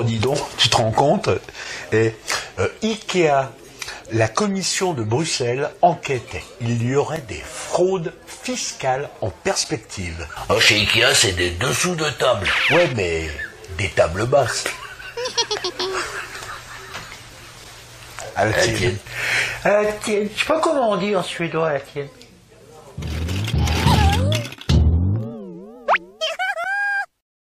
dis donc, tu te rends compte? Et Ikea, la commission de Bruxelles enquêtait. Il y aurait des fraudes fiscales en perspective. Oh, chez Ikea, c'est des dessous de table. Ouais, mais des tables basses. À la tienne. À la tienne. Je sais pas comment on dit en suédois, à la tienne.